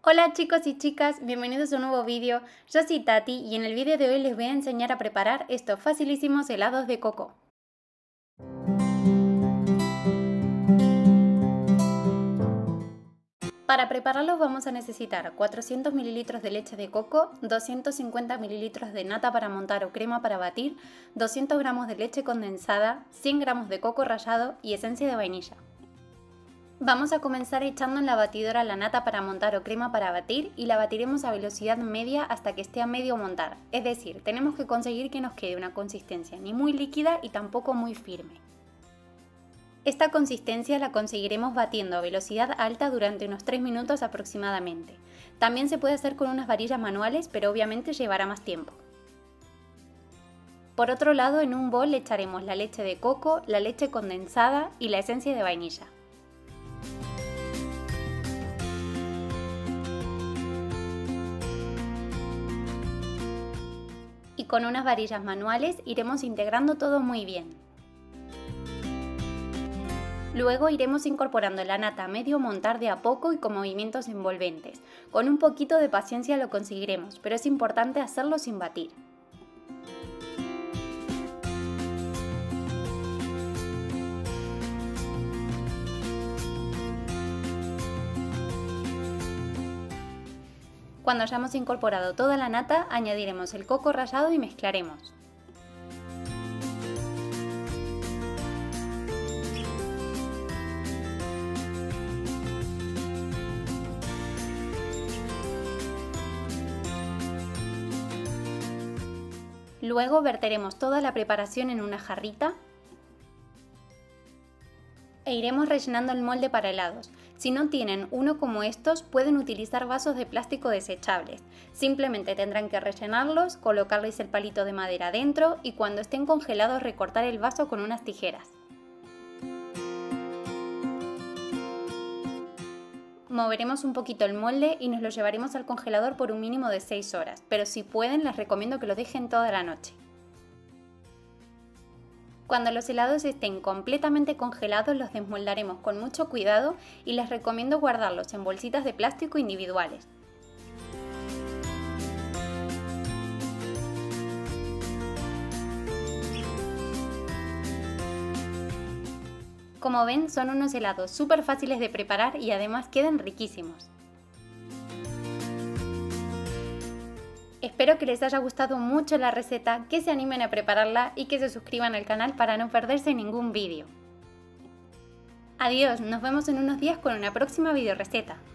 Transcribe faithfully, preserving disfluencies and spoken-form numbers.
Hola chicos y chicas, bienvenidos a un nuevo vídeo. Yo soy Tati y en el vídeo de hoy les voy a enseñar a preparar estos facilísimos helados de coco. Para prepararlos vamos a necesitar cuatrocientos mililitros de leche de coco, doscientos cincuenta mililitros de nata para montar o crema para batir, doscientos gramos de leche condensada, cien gramos de coco rallado y esencia de vainilla. Vamos a comenzar echando en la batidora la nata para montar o crema para batir y la batiremos a velocidad media hasta que esté a medio montar, es decir, tenemos que conseguir que nos quede una consistencia ni muy líquida y tampoco muy firme. Esta consistencia la conseguiremos batiendo a velocidad alta durante unos tres minutos aproximadamente. También se puede hacer con unas varillas manuales, pero obviamente llevará más tiempo. Por otro lado, en un bol le echaremos la leche de coco, la leche condensada y la esencia de vainilla. Y con unas varillas manuales iremos integrando todo muy bien. Luego iremos incorporando la nata a medio montar de a poco y con movimientos envolventes. Con un poquito de paciencia lo conseguiremos, pero es importante hacerlo sin batir. Cuando hayamos incorporado toda la nata, añadiremos el coco rallado y mezclaremos. Luego verteremos toda la preparación en una jarrita e iremos rellenando el molde para helados. Si no tienen uno como estos, pueden utilizar vasos de plástico desechables. Simplemente tendrán que rellenarlos, colocarles el palito de madera dentro y cuando estén congelados recortar el vaso con unas tijeras. Moveremos un poquito el molde y nos lo llevaremos al congelador por un mínimo de seis horas, pero si pueden les recomiendo que lo dejen toda la noche. Cuando los helados estén completamente congelados los desmoldaremos con mucho cuidado y les recomiendo guardarlos en bolsitas de plástico individuales. Como ven, son unos helados súper fáciles de preparar y además quedan riquísimos. Espero que les haya gustado mucho la receta, que se animen a prepararla y que se suscriban al canal para no perderse ningún vídeo. Adiós, nos vemos en unos días con una próxima video receta.